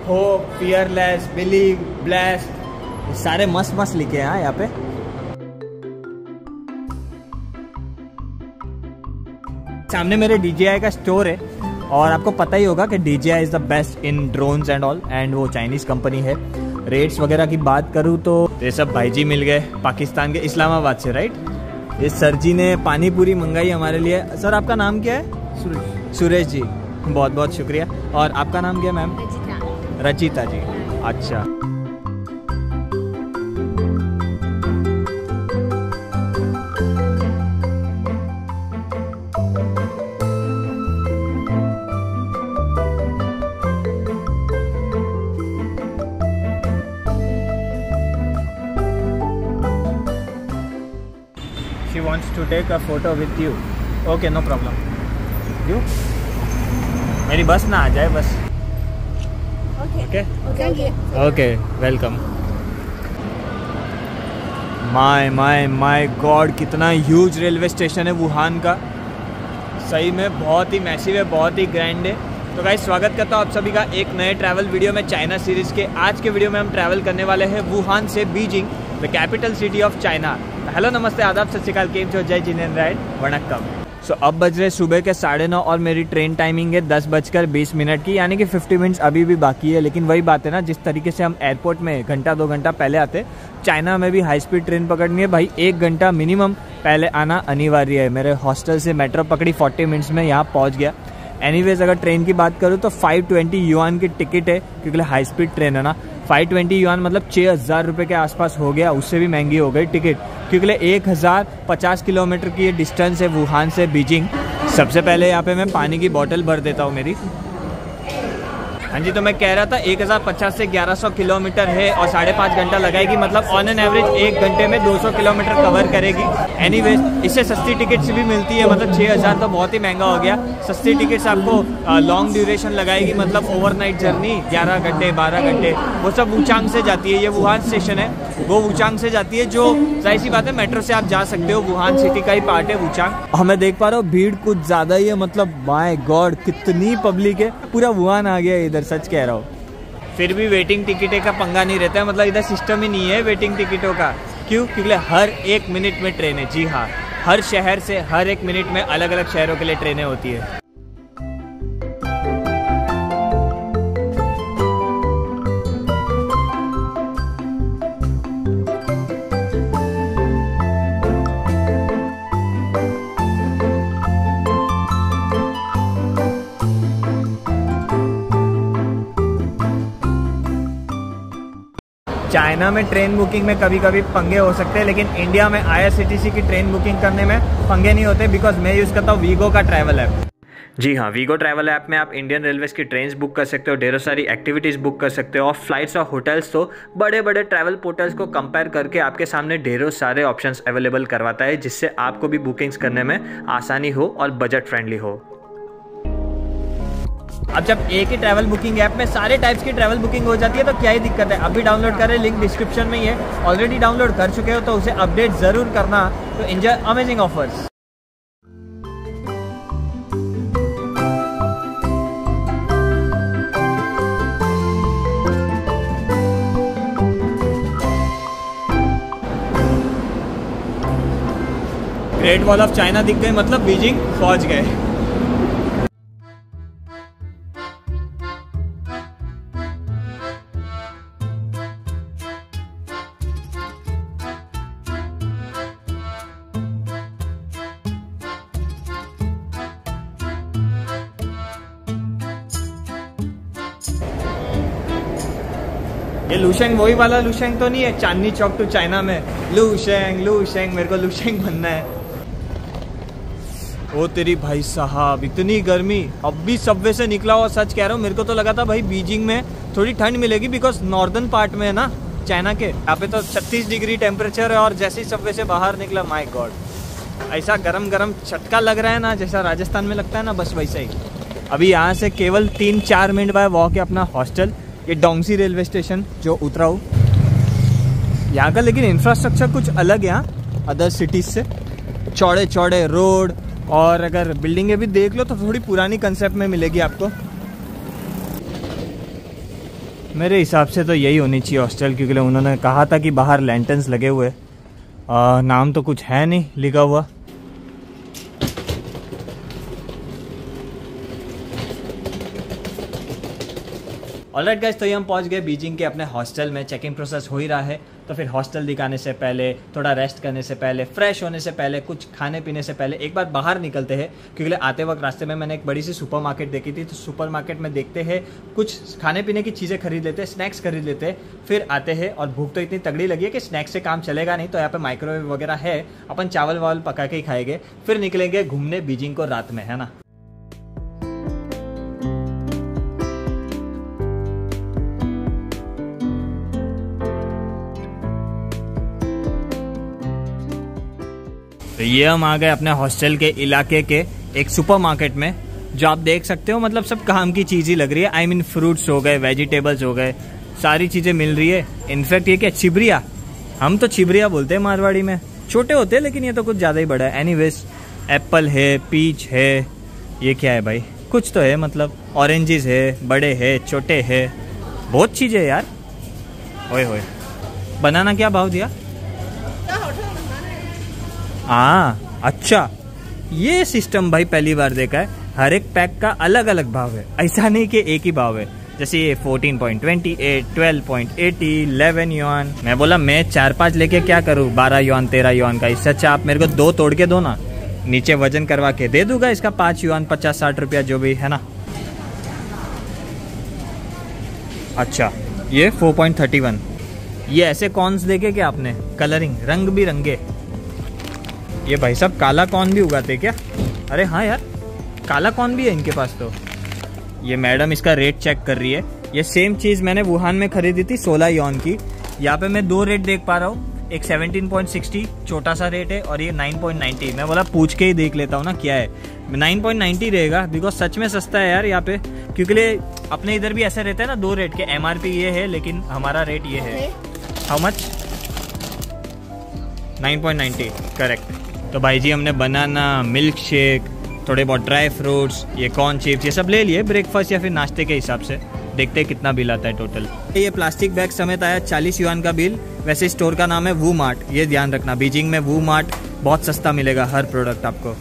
Hope, fearless, believe, blessed, सारे मस्त मस्त लिखे हैं यहाँ पे। सामने मेरे DJI का स्टोर है और आपको पता ही होगा कि DJI is the best in drones and all, and वो चाइनीज कंपनी है। रेट्स वगैरह की बात करूँ तो ये सब भाई जी मिल गए पाकिस्तान के इस्लामाबाद से, राइट। इस सर जी ने पानी पूरी मंगाई हमारे लिए। सर आपका नाम क्या है? सुरेश जी, बहुत बहुत शुक्रिया। और आपका नाम क्या मैम? रचिता जी। अच्छा, she wants to take a photo with you. Okay, no problem. You? मेरी बस ना आ जाए बस। Okay, welcome. माय गॉड, कितना ह्यूज रेलवे स्टेशन है वुहान का। सही में बहुत ही मैसिव है, बहुत ही ग्रैंड है। तो गाइस, स्वागत करता हूँ आप सभी का एक नए ट्रैवल वीडियो में चाइना सीरीज़ के। आज के वीडियो में हम ट्रैवल करने वाले हैं वुहान से Beijing, the capital city of China. Hello, नमस्ते, आदाब, सत श्री अकाल, केम छो, जय जिनेंद्र, राइट, वणक्कम। सो अब बज रहे सुबह के 9:30 और मेरी ट्रेन टाइमिंग है 10:20 की, यानी कि 50 मिनट्स अभी भी बाकी है। लेकिन वही बात है ना, जिस तरीके से हम एयरपोर्ट में घंटा 2 घंटा पहले आते, चाइना में भी हाई स्पीड ट्रेन पकड़नी है भाई, 1 घंटा मिनिमम पहले आना अनिवार्य है। मेरे हॉस्टल से मेट्रो पकड़ी, 40 मिनट्स में यहाँ पहुँच गया। एनीवेज, अगर ट्रेन की बात करूँ तो 520 युआन की टिकट है, क्योंकि हाई स्पीड ट्रेन है ना। 520 युआन मतलब 6,000 रुपये के आसपास हो गया, उससे भी महंगी हो गई टिकट, क्योंकि 1050 किलोमीटर की ये डिस्टेंस है वुहान से बीजिंग। सबसे पहले यहाँ पे मैं पानी की बोतल भर देता हूँ मेरी। हाँ जी, तो मैं कह रहा था 1050 से 1100 किलोमीटर है और 5.5 घंटा लगाएगी, मतलब ऑन एन एवरेज 1 घंटे में 200 किलोमीटर कवर करेगी। एनीवेज, इससे सस्ती टिकट्स भी मिलती है, मतलब 6,000 तो बहुत ही महंगा हो गया। सस्ती टिकट्स आपको लॉन्ग ड्यूरेशन लगाएगी, मतलब ओवरनाइट जर्नी 11 घंटे 12 घंटे, वो सब वुचांग से जाती है। ये वुहान स्टेशन है, वो वुचांग से जाती है, जो जाहिर सी बात है मेट्रो से आप जा सकते हो, वुहान सिटी का ही पार्ट है वुचांग। हमें देख पा रहा हूँ भीड़ कुछ ज़्यादा ही है, मतलब माय गॉड कितनी पब्लिक है, पूरा वुहान आ गया इधर, सच कह रहा हूँ। फिर भी वेटिंग टिकट का पंगा नहीं रहता है, मतलब इधर सिस्टम ही नहीं है वेटिंग टिकटों का। क्यों? क्योंकि हर 1 मिनट में ट्रेन है। जी हाँ, हर शहर से हर 1 मिनट में अलग अलग शहरों के लिए ट्रेनें होती है। चाइना में ट्रेन बुकिंग में कभी कभी पंगे हो सकते हैं, लेकिन इंडिया में IRCTC की ट्रेन बुकिंग करने में पंगे नहीं होते, बिकॉज मैं यूज़ करता हूँ वीगो का ट्रैवल ऐप। जी हाँ, वीगो ट्रैवल ऐप में आप इंडियन रेलवेज़ की ट्रेन्स बुक कर सकते हो, ढेरों सारी एक्टिविटीज़ बुक कर सकते हो, और फ्लाइट्स और होटल्स तो बड़े बड़े ट्रैवल पोर्टल्स को कंपेयर करके आपके सामने ढेरों सारे ऑप्शंस अवेलेबल करवाता है, जिससे आपको भी बुकिंग्स करने में आसानी हो और बजट फ्रेंडली हो। अब जब एक ही ट्रैवल बुकिंग ऐप में सारे टाइप्स की ट्रैवल बुकिंग हो जाती है तो क्या ही दिक्कत है। अभी डाउनलोड करें, लिंक डिस्क्रिप्शन में ही है। ऑलरेडी डाउनलोड कर चुके हो तो उसे अपडेट ज़रूर करना। तो enjoy amazing offers. Great wall of China दिख गई, मतलब बीजिंग पहुंच गए। ये लुशेंग वही वाला लुशेंग तो नहीं है चांदनी चौक टू चाइना में? लुशेंग मेरे को लुशेंग बनना है। ओ तेरी भाई साहब, इतनी गर्मी। अब भी सबवे से निकला हुआ, सच कह रहा हूँ, मेरे को तो लगा था भाई बीजिंग में थोड़ी ठंड मिलेगी, बिकॉज नॉर्दर्न पार्ट में है ना चाइना के, यहाँ पे तो 36 डिग्री टेम्परेचर है। और जैसे ही सबवे से बाहर निकला, माय गॉड, ऐसा गरम गरम चटका लग रहा है ना, जैसा राजस्थान में लगता है ना, बस वैसा ही। अभी यहाँ से केवल 3-4 मिनट बाद वॉक है अपना हॉस्टल। ये डोंगसी रेलवे स्टेशन जो उतरा हूँ यहाँ का, लेकिन इंफ्रास्ट्रक्चर कुछ अलग है यहाँ अदर सिटीज़ से। चौड़े चौड़े रोड, और अगर बिल्डिंगें भी देख लो तो थोड़ी पुरानी कंसेप्ट में मिलेगी आपको। मेरे हिसाब से तो यही होनी चाहिए हॉस्टल, क्योंकि उन्होंने कहा था कि बाहर लैंटर्न्स लगे हुए, नाम तो कुछ है नहीं लिखा हुआ। ऑलराइट गाइस, तो ये हम पहुंच गए बीजिंग के अपने हॉस्टल में। चेक इन प्रोसेस हो ही रहा है, तो फिर हॉस्टल दिखाने से पहले, थोड़ा रेस्ट करने से पहले, फ्रेश होने से पहले, कुछ खाने पीने से पहले एक बार बाहर निकलते हैं, क्योंकि आते वक्त रास्ते में मैंने एक बड़ी सी सुपरमार्केट देखी थी। तो सुपरमार्केट में देखते हैं, कुछ खाने पीने की चीज़ें खरीद लेते हैं, स्नैक्स खरीद लेते हैं, फिर आते हैं। और भूख तो इतनी तगड़ी लगी है कि स्नैक्स से काम चलेगा नहीं, तो यहाँ पे माइक्रोवेव वगैरह है, अपन चावल वावल पका के ही खाएंगे, फिर निकलेंगे घूमने बीजिंग को रात में, है ना। तो ये हम आ गए अपने हॉस्टल के इलाके के एक सुपरमार्केट में, जो आप देख सकते हो, मतलब सब काम की चीज़ ही लग रही है। आई मीन फ्रूट्स हो गए, वेजिटेबल्स हो गए, सारी चीज़ें मिल रही है। इनफैक्ट ये क्या चिबरिया, हम तो चिबरिया बोलते हैं मारवाड़ी में, छोटे होते हैं, लेकिन ये तो कुछ ज़्यादा ही बड़ा है। एनीवेज, एप्पल है, पीच है, ये क्या है भाई, कुछ तो है, मतलब ऑरेंजेस है, बड़े है, छोटे है, बहुत चीज़ें यार। ओए होए, बनाना क्या भाव दिया? हाँ अच्छा, ये सिस्टम भाई पहली बार देखा है। हर एक पैक का अलग अलग भाव है, ऐसा नहीं कि एक ही भाव है। जैसे ये 14.28, 12.80, 11 युआन। मैं बोला मैं 4-5 लेके क्या करूँ 12 युआन 13 युआन का। इससे अच्छा आप मेरे को 2 तोड़ के दो ना, नीचे वजन करवा के दे दूंगा इसका 5 युआन, 50-60 रुपया जो भी है ना। अच्छा ये 4.31। ये ऐसे कॉर्न्स देखे क्या आपने, कलरिंग रंग बिरंगे। ये भाई साहब काला कॉर्न भी उगाते क्या? अरे हाँ यार, काला कॉर्न भी है इनके पास। तो ये मैडम इसका रेट चेक कर रही है। ये सेम चीज़ मैंने वुहान में खरीदी थी 16 युआन की। यहाँ पे मैं 2 रेट देख पा रहा हूँ, एक 17.60 छोटा सा रेट है, और ये 9.90। मैं बोला पूछ के ही देख लेता हूँ ना क्या है। 9.90 रहेगा, बिकॉज सच में सस्ता है यार यहाँ पे। क्योंकि अपने इधर भी ऐसे रहता है ना 2 रेट के, MRP ये है, लेकिन हमारा रेट ये है। How much? 9.90 करेक्ट। तो भाई जी हमने बनाना, मिल्क शेक, थोड़े बहुत ड्राई फ्रूट्स, ये कॉर्न चिप्स, ये सब ले लिए ब्रेकफास्ट या फिर नाश्ते के हिसाब से। देखते हैं कितना बिल आता है टोटल। ये प्लास्टिक बैग समेत आया 40 युआन का बिल। वैसे स्टोर का नाम है वू मार्ट, ये ध्यान रखना, बीजिंग में वू मार्ट बहुत सस्ता मिलेगा हर प्रोडक्ट आपको।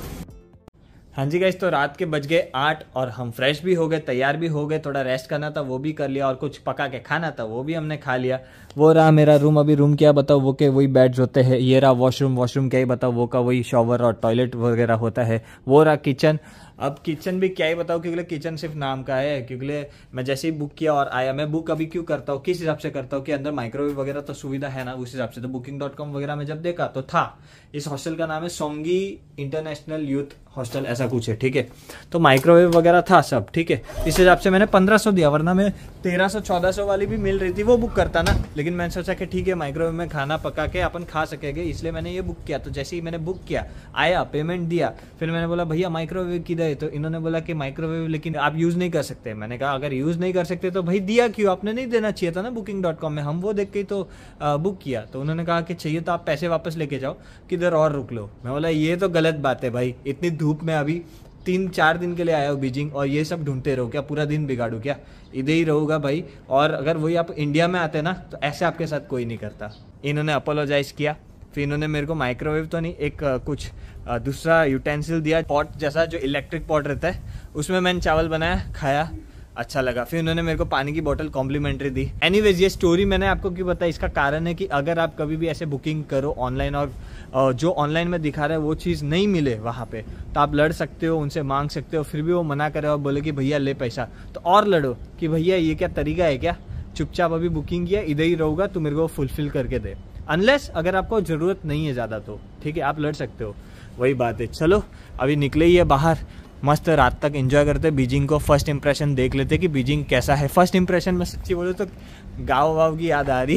हाँ जी गाइस, तो रात के बज गए 8 और हम फ्रेश भी हो गए, तैयार भी हो गए। थोड़ा रेस्ट करना था वो भी कर लिया, और कुछ पका के खाना था वो भी हमने खा लिया। वो रहा मेरा रूम। अभी रूम क्या बताओ, वो के वही बेड्स होते हैं। ये रहा वॉशरूम, वॉशरूम क्या ही बताओ, वो का वही शॉवर और टॉयलेट वगैरह होता है। वो रहा किचन। अब किचन भी क्या ही बताऊँ, क्योंकि किचन सिर्फ नाम का है। क्योंकि मैं जैसे ही बुक किया और आया, मैं बुक अभी क्यों करता हूँ, किस हिसाब से करता हूँ कि अंदर माइक्रोवेव वगैरह तो सुविधा है ना, उस हिसाब से। तो booking.com वगैरह में जब देखा तो था, इस हॉस्टल का नाम है सोंगी इंटरनेशनल यूथ हॉस्टल, ऐसा कुछ है, ठीक है। तो माइक्रोवेव वगैरह था सब, ठीक है। इस हिसाब से मैंने 1500 दिया, वरना मैं 1300-1400 वाली भी मिल रही थी, वो बुक करता ना। लेकिन मैंने सोचा कि ठीक है, माइक्रोवेव में खाना पका के अपन खा सकेंगे, इसलिए मैंने ये बुक किया। तो जैसे ही मैंने बुक किया, आया, पेमेंट दिया, फिर मैंने बोला भैया माइक्रोवेव किधर है? तो इन्होंने बोला कि माइक्रोवेव लेकिन आप यूज़ नहीं कर सकते। मैंने कहा अगर यूज़ नहीं कर सकते तो भाई दिया क्यों? आपने नहीं देना चाहिए था ना booking.com में, हम वो देख के तो बुक किया। तो उन्होंने कहा कि चाहिए तो आप पैसे वापस लेके जाओ, किधर और रुक लो। मैं बोला ये तो गलत बात है भाई, इतनी धूप में अभी 3-4 दिन के लिए आया हो बीजिंग, और ये सब ढूंढते रहो क्या? पूरा दिन बिगाड़ू क्या? इधर ही रहूँगा भाई। और अगर वही आप इंडिया में आते ना, तो ऐसे आपके साथ कोई नहीं करता। इन्होंने अपोलोजाइज किया, फिर इन्होंने मेरे को माइक्रोवेव तो नहीं, एक कुछ दूसरा यूटेंसिल दिया, पॉट जैसा, जो इलेक्ट्रिक पॉट रहता है, उसमें मैंने चावल बनाया, खाया, अच्छा लगा। फिर उन्होंने मेरे को पानी की बोतल कॉम्प्लीमेंट्री दी। एनीवेज, ये स्टोरी मैंने आपको क्यों बताया, इसका कारण है कि अगर आप कभी भी ऐसे बुकिंग करो ऑनलाइन, और जो ऑनलाइन में दिखा रहा है वो चीज़ नहीं मिले वहाँ पे, तो आप लड़ सकते हो, उनसे मांग सकते हो। फिर भी वो मना करे और बोले कि भैया ले पैसा, तो और लड़ो कि भैया ये क्या तरीका है क्या? चुपचाप अभी बुकिंग किया, इधर ही रहूँगा, तो मेरे को फुलफिल करके दे। अनलेस अगर आपको ज़रूरत नहीं है ज़्यादा, तो ठीक है, आप लड़ सकते हो, वही बात है। चलो अभी निकले ही है बाहर, मस्त रात तक एंजॉय करते बीजिंग को। फर्स्ट इंप्रेशन देख लेते कि बीजिंग कैसा है। फर्स्ट इंप्रेशन में सच्ची बोलो तो गाँव वाव की याद आ रही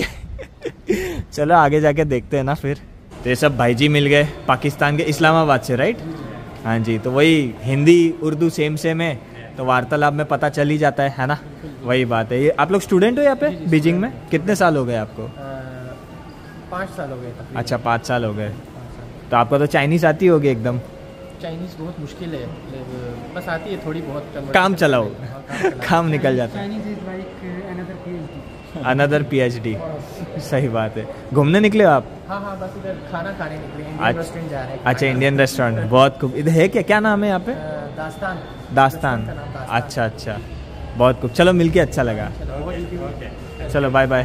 है। चलो आगे जाके देखते हैं ना फिर। तो ये सब भाई जी मिल गए, पाकिस्तान के इस्लामाबाद से, राइट? हाँ जी, तो वही हिंदी उर्दू सेम है, तो वार्तालाप में पता चल ही जाता है ना। वही बात है। ये आप लोग स्टूडेंट हो यहाँ पे बीजिंग में? कितने साल हो गए आपको? 5 साल हो गए। अच्छा 5 साल हो गए। तो आपको तो चाइनीज़ आती होगी एकदम? चाइनीज़ बहुत मुश्किल है, बस आती है थोड़ी बहुत, काम चलाओ, काम निकल जाता है। Chinese is like another PhD। सही बात है। घूमने निकले हो आप? हाँ, बस इधर खाना खाने निकले, इंडियन रेस्टोरेंट जा रहे हैं। अच्छा, इंडियन रेस्टोरेंट, बहुत खूब। इधर है क्या नाम है यहाँ पे? दास्तान। अच्छा, बहुत खूब। चलो मिलके अच्छा लगा। चलो बाय बाय।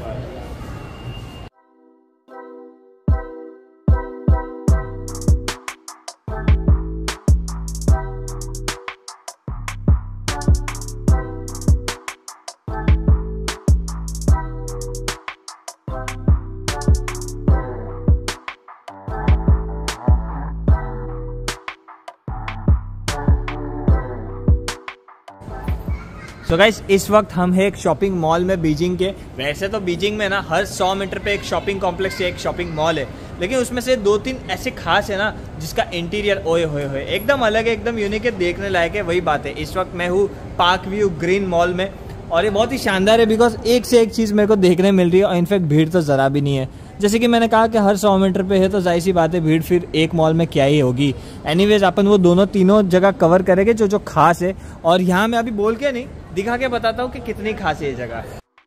तो गाइस इस वक्त हम हैं एक शॉपिंग मॉल में बीजिंग के। वैसे तो बीजिंग में ना हर 100 मीटर पे एक शॉपिंग कॉम्प्लेक्स या एक शॉपिंग मॉल है, लेकिन उसमें से 2-3 ऐसे खास है ना जिसका इंटीरियर ओए होए एकदम अलग है, एकदम यूनिक है, देखने लायक है। वही बात है, इस वक्त मैं हूँ पार्क व्यू ग्रीन मॉल में और ये बहुत ही शानदार है बिकॉज एक से एक चीज़ मेरे को देखने मिल रही है और इनफैक्ट भीड़ तो ज़रा भी नहीं है। जैसे कि मैंने कहा कि हर 100 मीटर पे है तो जाहिर सी बात है भीड़ फिर एक मॉल में क्या ही होगी। एनीवेज अपन वो दोनों तीनों जगह कवर करेंगे जो खास है। और यहाँ मैं अभी बोल के नहीं, दिखा के बताता हूँ कि कितनी खास है ये जगह।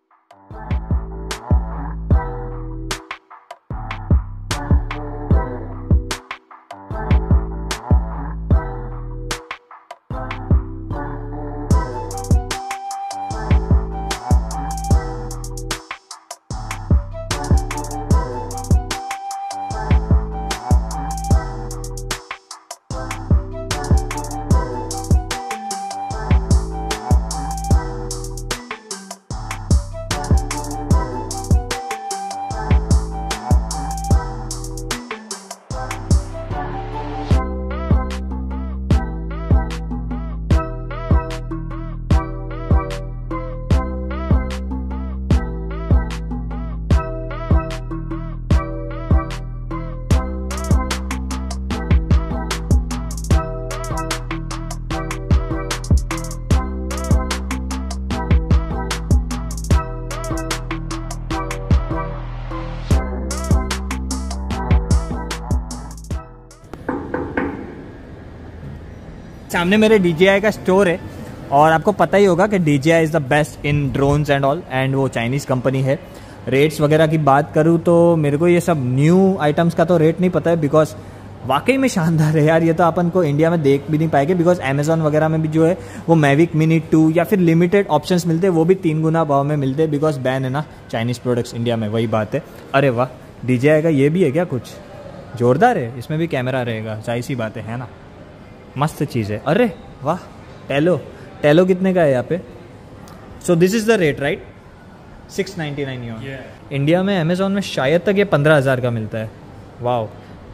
सामने मेरे DJI का स्टोर है और आपको पता ही होगा कि DJI is the best in drones and all, and वो चाइनीज़ कंपनी है। रेट्स वगैरह की बात करूँ तो मेरे को ये सब न्यू आइटम्स का तो रेट नहीं पता है बिकॉज वाकई में शानदार है यार। ये तो अपन को इंडिया में देख भी नहीं पाएंगे बिकॉज अमेजॉन वगैरह में भी जो है वो मैविक मिनी 2 या फिर लिमिटेड ऑप्शंस मिलते हैं, वो भी 3 गुना भाव में मिलते हैं बिकॉज बैन है ना चाइनीज़ प्रोडक्ट्स इंडिया में। वही बात है। अरे वाह, DJI का ये भी है क्या? कुछ जोरदार है, इसमें भी कैमरा रहेगा, जाहिर सी बात है ना। मस्त चीज़ है। अरे वाह, टेलो कितने का है यहाँ पे? So this is the rate right, 699 yuan. India में अमेजोन में शायद तक ये 15,000 का मिलता है। वाह,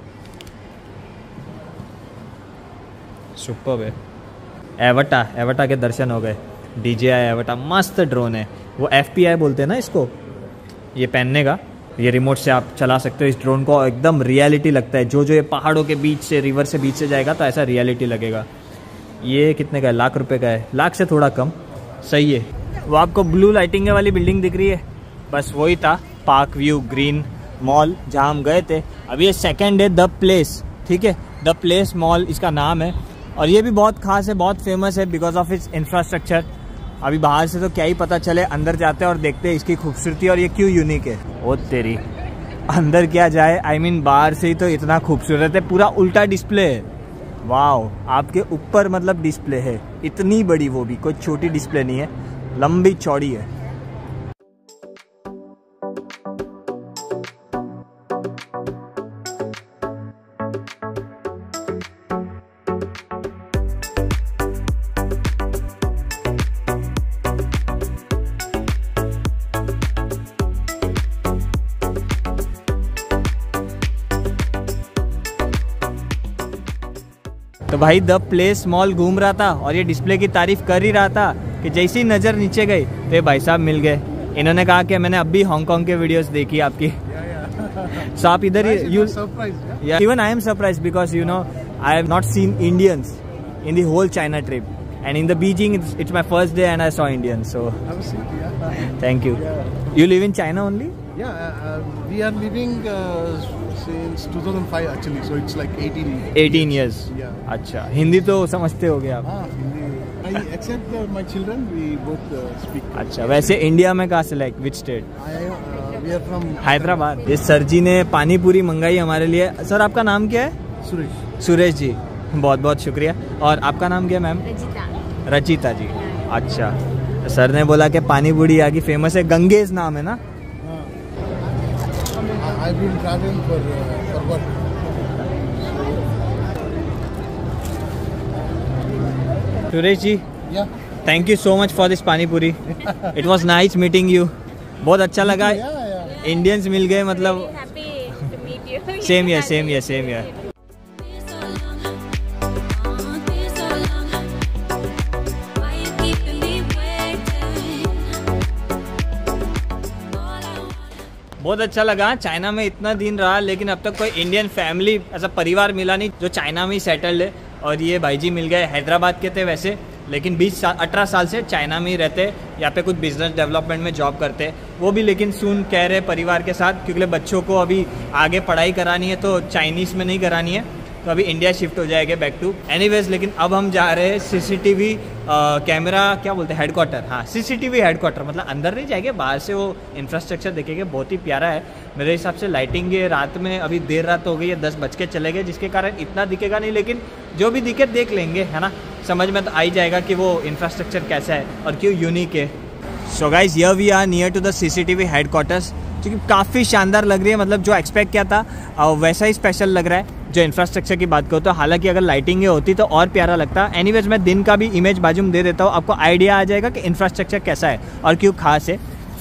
सुपर्ब है। एवटा के दर्शन हो गए। DJI एवटा मस्त ड्रोन है, वो FPI बोलते हैं ना इसको। ये पहनने का, ये रिमोट से आप चला सकते हो इस ड्रोन को, एकदम रियलिटी लगता है। जो ये पहाड़ों के बीच से, रिवर से बीच से जाएगा तो ऐसा रियलिटी लगेगा। ये कितने का है? लाख रुपए का है, लाख से थोड़ा कम। सही है। वो आपको ब्लू लाइटिंग वाली बिल्डिंग दिख रही है, बस वही था पार्क व्यू ग्रीन मॉल जहाँ हम गए थे। अभी ये सेकेंड है, द प्लेस, ठीक है, द प्लेस मॉल इसका नाम है। और ये भी बहुत खास है, बहुत फेमस है बिकॉज ऑफ इट्स इंफ्रास्ट्रक्चर। अभी बाहर से तो क्या ही पता चले, अंदर जाते हैं और देखते हैं इसकी खूबसूरती और ये क्यों यूनिक है। ओ तेरी, अंदर क्या जाए, आई मीन बाहर से ही तो इतना खूबसूरत है। पूरा उल्टा डिस्प्ले है। वाओ, आपके ऊपर मतलब डिस्प्ले है, इतनी बड़ी, वो भी कोई छोटी डिस्प्ले नहीं है, लंबी चौड़ी है। तो भाई द प्लेस मॉल घूम रहा था और ये डिस्प्ले की तारीफ कर ही रहा था कि जैसी नज़र नीचे गई तो ये भाई साहब मिल गए। इन्होंने कहा कि मैंने अभी हांगकांग के वीडियोस देखी आपकी। सो आप इधर ही, even I am surprise because you know I have not seen Indians in the whole China trip and in the Beijing it's my first day and I saw Indians, so thank you. You live in China only? We are living since 2005 actually, so it's like 18 years. Yeah. अच्छा, हिंदी तो समझते हो गए आप? हाँ, Hindi except my children, we both speak. अच्छा, वैसे India में कहाँ से like which state? We are from Hyderabad. ये सर जी ने पानी पूरी मंगाई हमारे लिए। सर आपका नाम क्या है? Suresh. सुरेश जी, बहुत बहुत शुक्रिया। और आपका नाम क्या है मैम? रचिता जी। अच्छा, सर ने बोला कि पानी पूरी यहाँ की फेमस है, गंगेज नाम है ना? I've been traveling for work. Suresh ji, Yeah. Thank you so much for this pani puri. It was nice meeting you. बहुत अच्छा लगा। Yeah. इंडियंस मिल गए, मतलब same year same year same year. बहुत अच्छा लगा। चाइना में इतना दिन रहा लेकिन अब तक कोई इंडियन फैमिली ऐसा परिवार मिला नहीं जो चाइना में ही सेटल्ड है। और ये भाई जी मिल गए, हैदराबाद के थे वैसे, लेकिन 18 साल से चाइना में ही रहते, यहाँ पे कुछ बिजनेस डेवलपमेंट में जॉब करते। वो भी लेकिन सून कह रहे परिवार के साथ, क्योंकि बच्चों को अभी आगे पढ़ाई करानी है तो चाइनीज़ में नहीं करानी है, तो अभी इंडिया शिफ्ट हो जाएगा बैक टू एनीवेज। लेकिन अब हम जा रहे हैं सीसीटीवी कैमरा, क्या बोलते हैं, हेडक्वार्टर। हाँ, सीसीटीवी हेडक्वार्टर, मतलब अंदर नहीं जाएंगे, बाहर से वो इंफ्रास्ट्रक्चर देखेंगे। बहुत ही प्यारा है मेरे हिसाब से। लाइटिंग है रात में, अभी देर रात हो गई है, 10 बज के चले गए, जिसके कारण इतना दिखेगा नहीं, लेकिन जो भी दिखे देख लेंगे, है ना। समझ में तो आ ही जाएगा कि वो इंफ्रास्ट्रक्चर कैसा है और क्यों यूनिक है। So guys, here we are near to the CCTV headquarters, जो कि काफ़ी शानदार लग रही है। मतलब जो एक्सपेक्ट किया था वैसा ही स्पेशल लग रहा है। जो इंफ्रास्ट्रक्चर की बात करो तो हालांकि अगर लाइटिंग होती तो और प्यारा लगता। एनीवेज, मैं दिन का भी इमेज बाजू में दे देता हूँ, आपको आइडिया आ जाएगा कि इंफ्रास्ट्रक्चर कैसा है और क्यों खास है।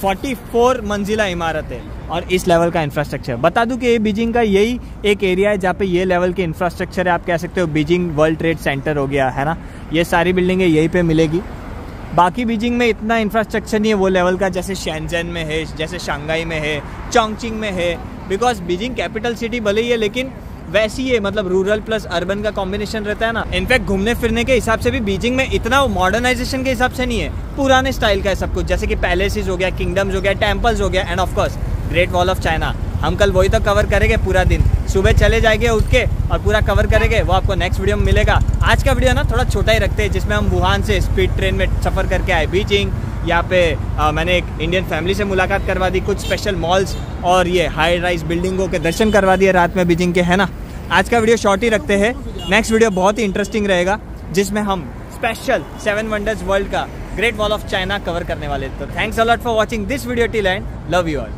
44 मंजिला इमारत है और इस लेवल का इंफ्रास्ट्रक्चर। बता दूं कि ये बीजिंग का यही एक एरिया है जहाँ पे ये लेवल के इंफ्रास्ट्रक्चर है। आप कह सकते हो बीजिंग वर्ल्ड ट्रेड सेंटर हो गया, है ना। ये सारी बिल्डिंगें यहीं पे मिलेगी। बाकी बीजिंग में इतना इंफ्रास्ट्रक्चर नहीं है वो लेवल का, जैसे शेंजन में है, जैसे शंघाई में है, चोंगचिंग में है। बिकॉज बीजिंग कैपिटल सिटी भले ही है, लेकिन वैसी है, मतलब रूरल प्लस अर्बन का कॉम्बिनेशन रहता है ना। इनफैक्ट घूमने फिरने के हिसाब से भी बीजिंग में इतना मॉडर्नाइजेशन के हिसाब से नहीं है, पुराने स्टाइल का है सब कुछ, जैसे कि पैलेसेस हो गया, किंगडम्स हो गया, टेम्पल्स हो गया, and of course great wall of China. हम कल वही तो कवर करेंगे पूरा दिन, सुबह चले जाएंगे उठ के और पूरा कवर करेंगे, वो आपको नेक्स्ट वीडियो में मिलेगा। आज का वीडियो ना थोड़ा छोटा ही रखते हैं, जिसमें हम वुहान से स्पीड ट्रेन में सफ़र करके आए बीजिंग। यहाँ पे मैंने एक इंडियन फैमिली से मुलाकात करवा दी, कुछ स्पेशल मॉल्स और ये हाई राइज बिल्डिंगों के दर्शन करवा दिए रात में बीजिंग के, है ना। आज का वीडियो शॉर्ट ही रखते हैं, नेक्स्ट वीडियो बहुत ही इंटरेस्टिंग रहेगा, जिसमें हम स्पेशल 7 वंडर्स वर्ल्ड का great wall of China cover करने वाले। तो thanks a lot for watching this video till end, love you all.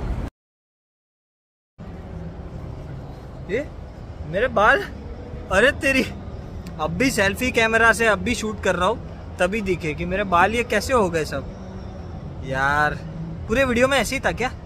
ये मेरे बाल, अरे तेरी, अब भी सेल्फी कैमरा से अब भी शूट कर रहा हूँ तभी दिखे कि मेरे बाल ये कैसे हो गए सब। यार पूरे वीडियो में ऐसे ही था क्या?